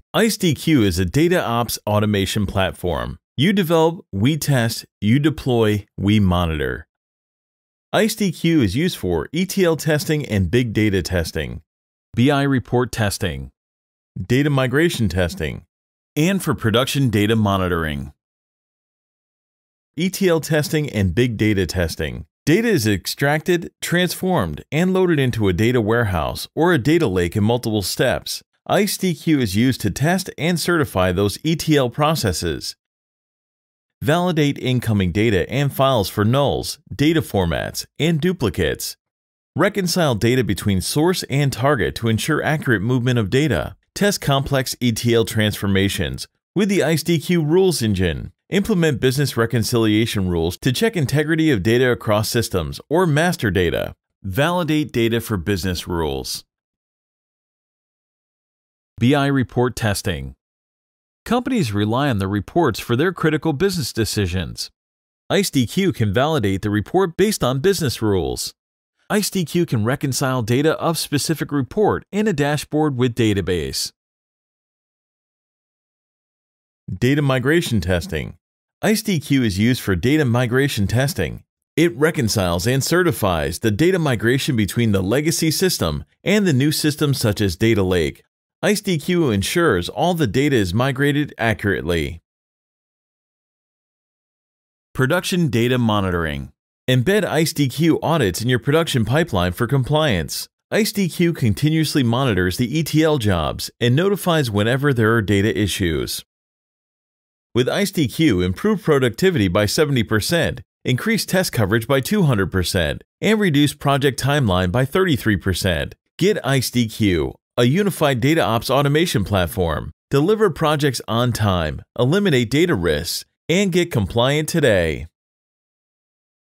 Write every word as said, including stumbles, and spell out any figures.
iceDQ is a DataOps automation platform. You develop, we test, you deploy, we monitor. iceDQ is used for E T L testing and big data testing, B I report testing, data migration testing, and for production data monitoring. E T L testing and big data testing. Data is extracted, transformed, and loaded into a data warehouse or a data lake in multiple steps. iceDQ is used to test and certify those E T L processes. Validate incoming data and files for nulls, data formats, and duplicates. Reconcile data between source and target to ensure accurate movement of data. Test complex E T L transformations with the iceDQ rules engine. Implement business reconciliation rules to check integrity of data across systems or master data. Validate data for business rules. B I report testing. Companies rely on the reports for their critical business decisions. iceDQ can validate the report based on business rules. iceDQ can reconcile data of specific report in a dashboard with database. Data migration testing. iceDQ is used for data migration testing. It reconciles and certifies the data migration between the legacy system and the new system such as Data Lake. iceDQ ensures all the data is migrated accurately. Production data monitoring. Embed iceDQ audits in your production pipeline for compliance. iceDQ continuously monitors the E T L jobs and notifies whenever there are data issues. With iceDQ, improve productivity by seventy percent, increase test coverage by two hundred percent, and reduce project timeline by thirty-three percent. Get iceDQ, a unified DataOps automation platform. Deliver projects on time, eliminate data risks, and get compliant today.